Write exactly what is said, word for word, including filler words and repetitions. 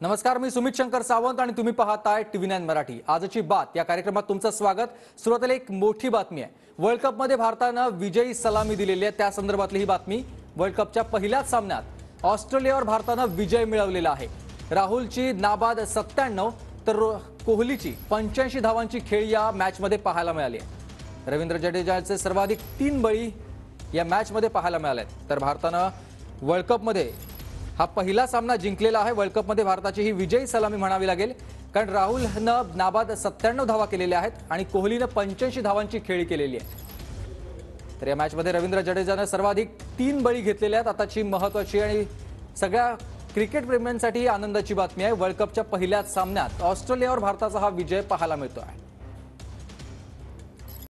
नमस्कार, मी सुमित शंकर सावंत आणि तुम्ही पाहताय टीव्ही नाईन मराठी। आजची बात या कार्यक्रमात तुमचं स्वागत। सुरुवातीला एक मोठी बातमी आहे। वर्ल्ड कप मध्ये भारताने विजयी सलामी दिलेली आहे, त्या संदर्भातली ही बातमी। वर्ल्ड कपच्या पहिल्याच सामन्यात ऑस्ट्रेलियावर भारताने विजय मिळवलेला आहे। राहुलची नाबाद सत्त्याण्णव तर कोहलीची पंच्याऐंशी धावांची खेळी या मॅच मध्ये पाहायला मिळाली आहे। रवींद्र जडेजाचे सर्वाधिक तीन बळी या मॅच मध्ये पाहायला मिळाले। तर भारताने वर्ल्ड कप मध्ये हा पहिला सामना जिंकलेला आहे। वर्ल्ड कप मध्ये भारताची ही विजयी सलामी म्हणावी लागेल, कारण राहुलनं नाबाद सत्त्याण्णव धावा केलेल्या आहेत आणि कोहलीने पंच्याऐंशी धावांची खेळी केलेली आहे। तर या मॅच मध्ये रवींद्र जडेजाने सर्वाधिक तीन बळी घेतलेले आहेत। आताची महत्त्वाची आणि सगळ्या क्रिकेट प्रेमींसाठी आनंदाची बातमी आहे। वर्ल्ड कपच्या पहिल्याच सामन्यात ऑस्ट्रेलियावर भारताचा हा विजय पाहायला मिळतो आहे।